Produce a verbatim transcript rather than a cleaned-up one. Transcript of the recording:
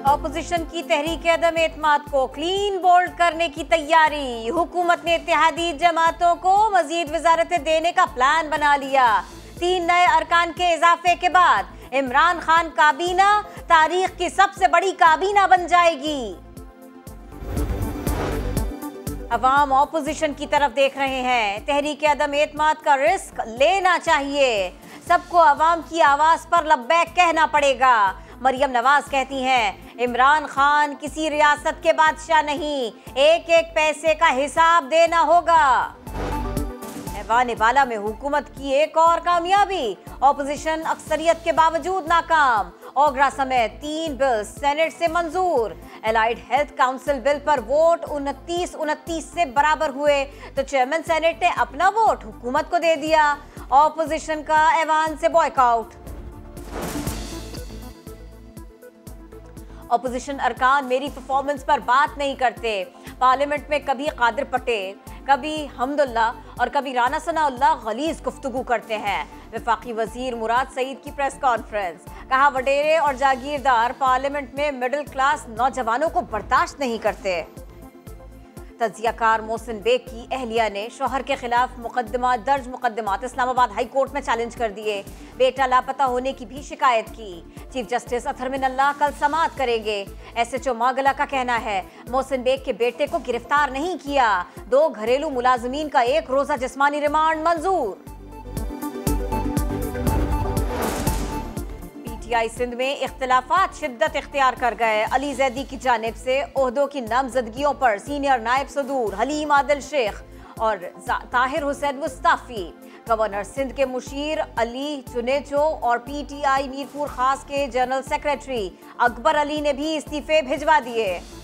Opposition की तहरीक अदम एतमाद को क्लीन बोल्ड करने की तैयारी। हुकूमत ने इत्तेहादी जमातों को मजीद वजारतें देने का प्लान बना लिया। तीन नए अरकान के इजाफे के बाद इमरान खान काबीना तारीख की सबसे बड़ी काबीना बन जाएगी। अवाम ऑपोजिशन की तरफ देख रहे हैं। तहरीक अदम एतमाद का रिस्क लेना चाहिए। सबको अवाम की आवाज पर लब्बैक कहना पड़ेगा। मरियम नवाज कहती हैं, इमरान खान किसी रियासत के बादशाह नहीं, एक एक पैसे का हिसाब देना होगा। ऐवान बाला में हुकूमत की एक और कामयाबी। ऑपोजिशन अक्सरियत के बावजूद नाकाम। ओगरा समेत तीन बिल सेनेट से मंजूर। एलाइड हेल्थ काउंसिल बिल पर वोट उनतीस उनतीस से बराबर हुए तो चेयरमैन सेनेट ने अपना वोट हुकूमत को दे दिया। ऑपोजिशन का ऐवान से बॉयकआउट। ऑपोजिशन अरकान मेरी परफॉर्मेंस पर बात नहीं करते। पार्लियामेंट में कभी कादिर पटेल, कभी हमदुल्ला और कभी राना सनाउल्लाह गलीज गुफ्तगू करते हैं। वफाकी वजीर मुराद सईद की प्रेस कॉन्फ्रेंस। कहा, वडेरे और जागीरदार पार्लियामेंट में मिडिल क्लास नौजवानों को बर्दाश्त नहीं करते। तजियाकार मोहसिन बेग की अहलिया ने शोहर के खिलाफ मुकदमा दर्ज मुकदमात इस्लामाबाद हाई कोर्ट में चैलेंज कर दिए। बेटा लापता होने की भी शिकायत की। चीफ जस्टिस अतहर मिनल्लाह कल समाअत करेंगे। एसएचओ मागला का कहना है, मोहसिन बेग के बेटे को गिरफ्तार नहीं किया। दो घरेलू मुलाजमीन का एक रोजा जिस्मानी रिमांड मंजूर। पीटीआई सिंध में इख्तिलाफात शिद्दत इख्तियार कर गए। अली जैदी की जानिब से ओहदों की नामजदगियों पर सीनियर नायब सदूर हलीम आदिल शेख और ताहिर हुसैन मुस्ताफी। गवर्नर सिंध के मुशीर अली चुनेचो और पीटीआई मीरपुर खास के जनरल सेक्रेटरी अकबर अली ने भी इस्तीफे भिजवा दिए।